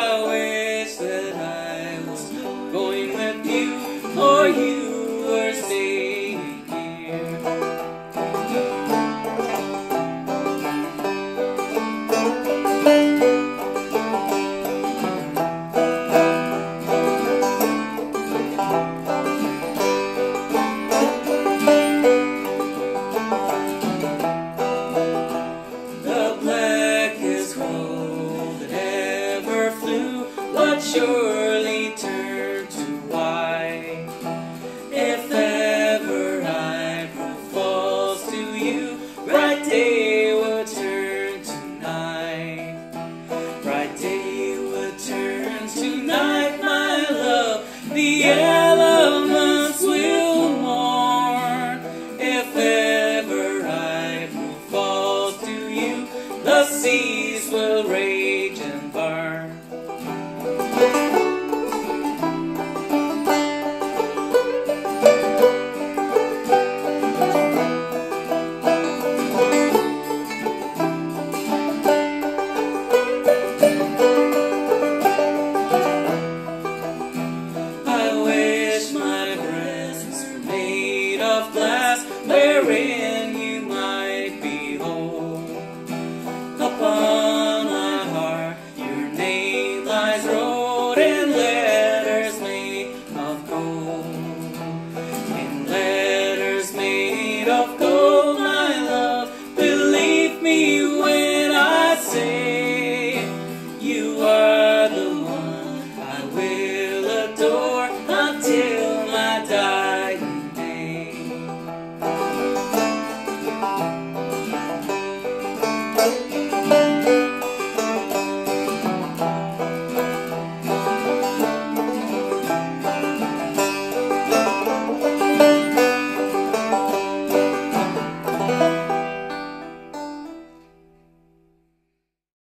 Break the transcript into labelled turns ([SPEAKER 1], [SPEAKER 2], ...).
[SPEAKER 1] I wish that I was going with you, or you were staying here. The blackest crow that ever flew would surely turn to white if ever I prove false to you. Bright day would turn to night. Bright day would turn to night, my love. The elements will mourn if ever I prove false to you. The seas will rage and burn. I wish my breasts were made of glass, wherein you might behold. Upon my heart your name lies wrote in